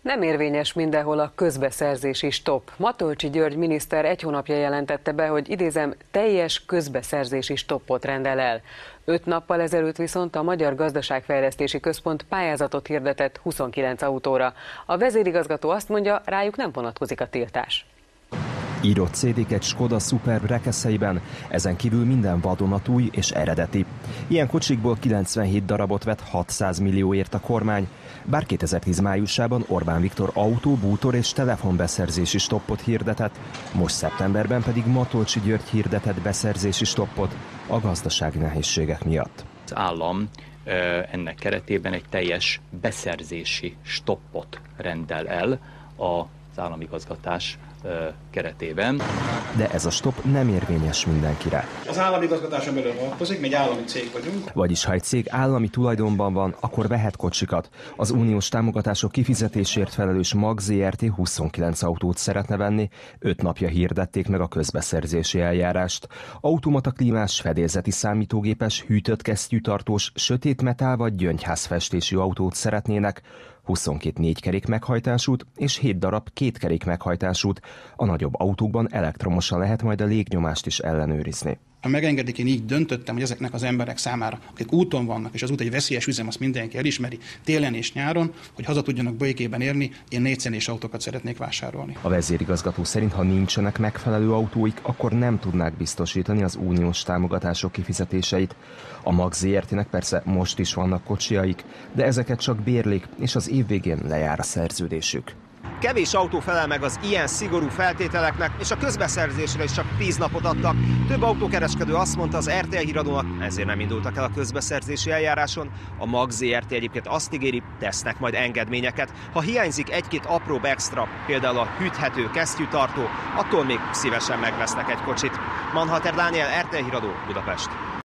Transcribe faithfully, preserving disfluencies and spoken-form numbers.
Nem érvényes mindenhol a közbeszerzési stopp. Matolcsy György miniszter egy hónapja jelentette be, hogy idézem, teljes közbeszerzési stoppot rendel el. Öt nappal ezelőtt viszont a Magyar Gazdaságfejlesztési Központ pályázatot hirdetett huszonkilenc autóra. A vezérigazgató azt mondja, rájuk nem vonatkozik a tiltás. Írott cé dék egy Skoda Superb rekeszeiben, ezen kívül minden vadonatúj és eredeti. Ilyen kocsikból kilencvenhét darabot vett hatszáz millióért a kormány, bár kétezer-tíz májusában Orbán Viktor autó, bútor és telefonbeszerzési stoppot hirdetett, most szeptemberben pedig Matolcsy György hirdetett beszerzési stoppot a gazdasági nehézségek miatt. Az állam ennek keretében egy teljes beszerzési stoppot rendel el az államigazgatás keretében. De ez a stopp nem érvényes mindenkire. Az államigazgatáson belül vonatkozik, mi egy állami cég vagyunk. Vagyis ha egy cég állami tulajdonban van, akkor vehet kocsikat. Az uniós támogatások kifizetésért felelős MAG zé er té huszonkilenc autót szeretne venni, öt napja hirdették meg a közbeszerzési eljárást. Automata klímás, fedélzeti számítógépes, hűtött kesztyűtartós, sötét metál vagy gyöngyházfestésű autót szeretnének, huszonkét négykerék meghajtásút és hét darab kétkerék meghajtásút. A nagyobb autókban elektromosan lehet majd a légnyomást is ellenőrizni. Ha megengedik, én így döntöttem, hogy ezeknek az emberek számára, akik úton vannak, és az út egy veszélyes üzem, azt mindenki elismeri, télen és nyáron, hogy haza tudjanak békében érni, én négyszenes autókat szeretnék vásárolni. A vezérigazgató szerint, ha nincsenek megfelelő autóik, akkor nem tudnák biztosítani az uniós támogatások kifizetéseit. A MAG zé er té-nek persze most is vannak kocsiaik, de ezeket csak bérlik, és az év végén lejár a szerződésük. Kevés autó felel meg az ilyen szigorú feltételeknek, és a közbeszerzésre is csak tíz napot adtak. Több autókereskedő azt mondta az er té el híradónak, ezért nem indultak el a közbeszerzési eljáráson. A MAG zé er té egyébként azt ígéri, tesznek majd engedményeket. Ha hiányzik egy-két apróbb extra, például a hűthető kesztyűtartó, attól még szívesen megvesznek egy kocsit. Manhalter Dániel, er té el híradó, Budapest.